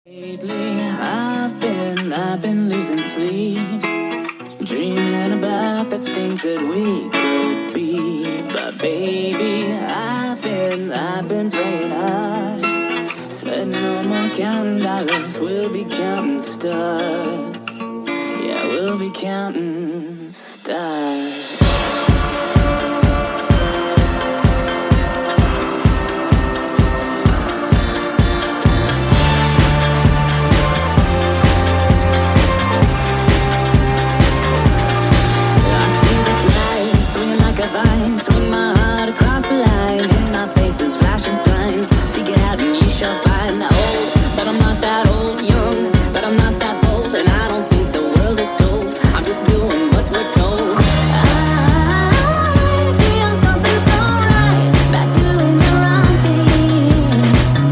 Lately, I've been losing sleep, dreaming about the things that we could be. But baby, I've been praying hard, said no more counting dollars, we'll be counting stars. Yeah, we'll be counting stars. Swing my heart across the line, and my face is flashing signs. Seek it out and you shall find. Old, but I'm not that old. Young, but I'm not that bold. And I don't think the world is sold, I'm just doing what we're told. I feel something so right about doing the wrong thing.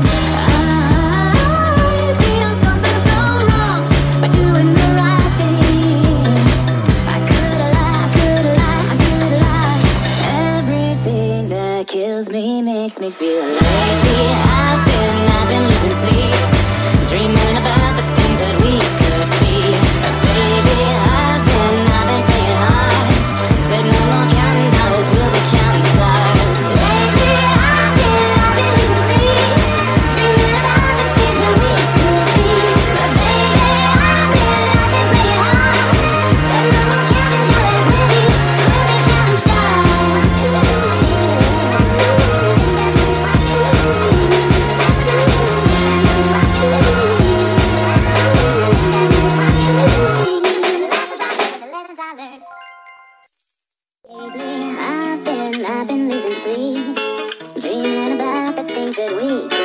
I feel something so wrong by doing the right thing. I could lie, I could lie. Everything that kills me makes me feel lazy. I've been losing sleep, dreaming about the things that we could be. Baby, I've been playing hard, said no more counting dollars, we'll be counting stars. Lately, I've been losing sleep, dreaming about the things that we could be. But baby, I've been playing hard, said no more counting dollars, we'll be counting stars. Lately, I've been losing sleep, dreaming about the things that we